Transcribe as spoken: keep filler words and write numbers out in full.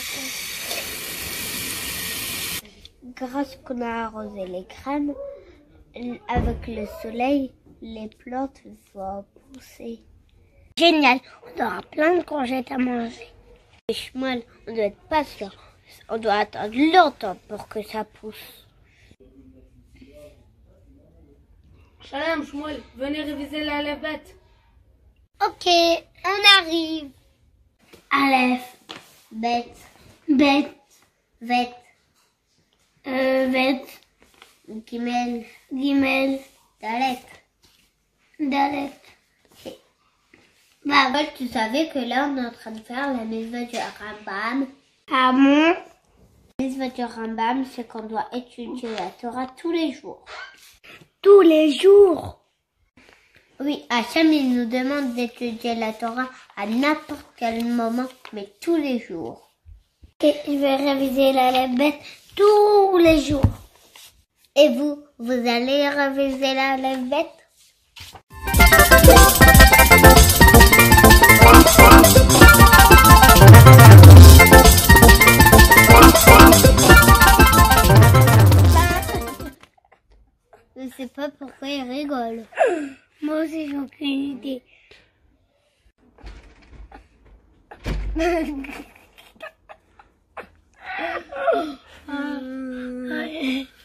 Grâce qu'on a arrosé les graines, avec le soleil, les plantes vont pousser. Génial, on aura plein de courgettes à manger. Les chemins, on doit être patient. On doit attendre longtemps pour que ça pousse. Shalom, Shmuel, venez réviser la bête. Ok, on arrive. Aleph, Bête, bête, vête, euh, bête, gimel, gimel, dalet. dalet. Bah, Paul, tu savais que là, on est en train de faire la mitzvah du Rambam. Ah bon? La mitzvah du Rambam, c'est qu'on doit étudier la Torah tous les jours. Tous les jours. Oui, Hachem, il nous demande d'étudier la Torah à n'importe quel moment, mais tous les jours. Et je vais réviser la bête tous les jours. Et vous, vous allez réviser la bête? Je sais pas pourquoi il rigole. Moi aussi, j'ai aucune idée. Hum.